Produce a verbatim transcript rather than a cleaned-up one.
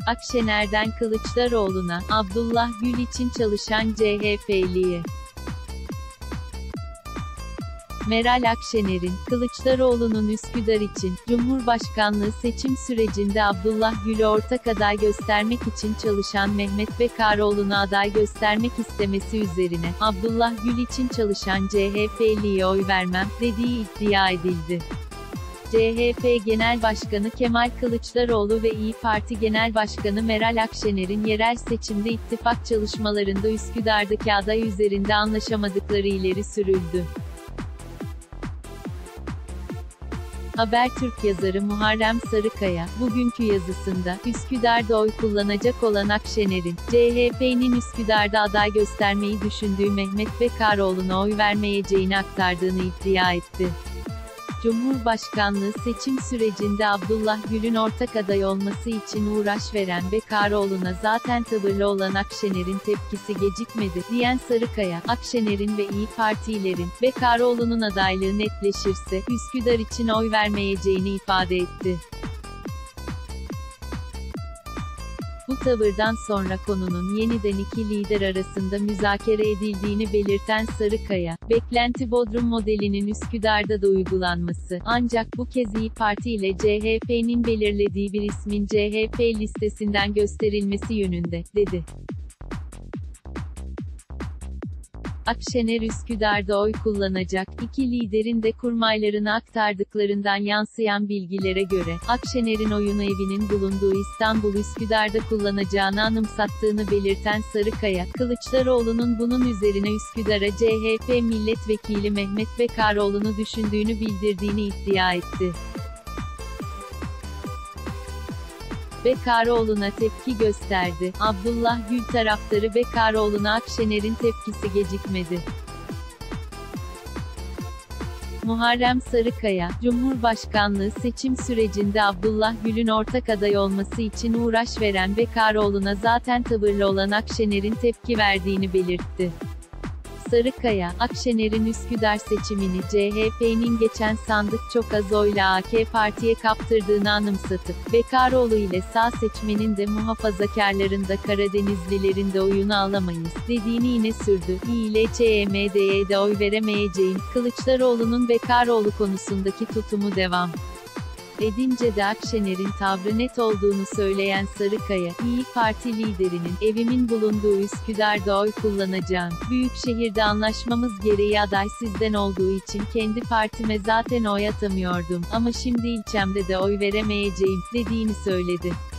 Akşener'den Kılıçdaroğlu'na, Abdullah Gül için çalışan C H P'liye. Meral Akşener'in, Kılıçdaroğlu'nun Üsküdar için, Cumhurbaşkanlığı seçim sürecinde Abdullah Gül'ü ortak aday göstermek için çalışan Mehmet Bekaroğlu'nu aday göstermek istemesi üzerine, Abdullah Gül için çalışan C H P'liye oy vermem, dediği iddia edildi. C H P Genel Başkanı Kemal Kılıçdaroğlu ve İYİ Parti Genel Başkanı Meral Akşener'in yerel seçimde ittifak çalışmalarında Üsküdar'daki aday üzerinde anlaşamadıkları ileri sürüldü. Habertürk yazarı Muharrem Sarıkaya, bugünkü yazısında, Üsküdar'da oy kullanacak olan Akşener'in, C H P'nin Üsküdar'da aday göstermeyi düşündüğü Mehmet Bekaroğlu'na oy vermeyeceğini aktardığını iddia etti. Cumhurbaşkanlığı seçim sürecinde Abdullah Gül'ün ortak aday olması için uğraş veren Bekaroğlu'na zaten tavırlı olan Akşener'in tepkisi gecikmedi, diyen Sarıkaya, Akşener'in ve İYİ Partilerin, Bekaroğlu'nun adaylığı netleşirse, Üsküdar için oy vermeyeceğini ifade etti. Bu tavırdan sonra konunun yeniden iki lider arasında müzakere edildiğini belirten Sarıkaya, beklenti Bodrum modelinin Üsküdar'da da uygulanması, ancak bu kez İYİ Parti ile C H P'nin belirlediği bir ismin C H P listesinden gösterilmesi yönünde, dedi. Akşener Üsküdar'da oy kullanacak, iki liderin de kurmaylarını aktardıklarından yansıyan bilgilere göre, Akşener'in oyunu evinin bulunduğu İstanbul Üsküdar'da kullanacağını anımsattığını belirten Sarıkaya, Kılıçdaroğlu'nun bunun üzerine Üsküdar'a C H P milletvekili Mehmet Bekaroğlu'nu düşündüğünü bildirdiğini iddia etti. Bekaroğlu'na tepki gösterdi. Abdullah Gül taraftarı Bekaroğlu'na Akşener'in tepkisi gecikmedi. Muharrem Sarıkaya, Cumhurbaşkanlığı seçim sürecinde Abdullah Gül'ün ortak aday olması için uğraş veren Bekaroğlu'na zaten tavırlı olan Akşener'in tepki verdiğini belirtti. Sarıkaya, Akşener'in Üsküdar seçimini C H P'nin geçen sandık çok az oyla A K Parti'ye kaptırdığını anımsatıp, Bekaroğlu ile sağ seçmenin de muhafazakarların da Karadenizlilerin de oyunu alamayız, dediğini yine sürdü. İ ile Ç M D'ye de oy veremeyeceğim, Kılıçdaroğlu'nun Bekaroğlu konusundaki tutumu devam edince de Akşener'in tavrı net olduğunu söyleyen Sarıkaya, İYİ Parti liderinin, evimin bulunduğu Üsküdar'da oy kullanacağım, büyükşehirde anlaşmamız gereği aday sizden olduğu için kendi partime zaten oy atamıyordum, ama şimdi ilçemde de oy veremeyeceğim, dediğini söyledi.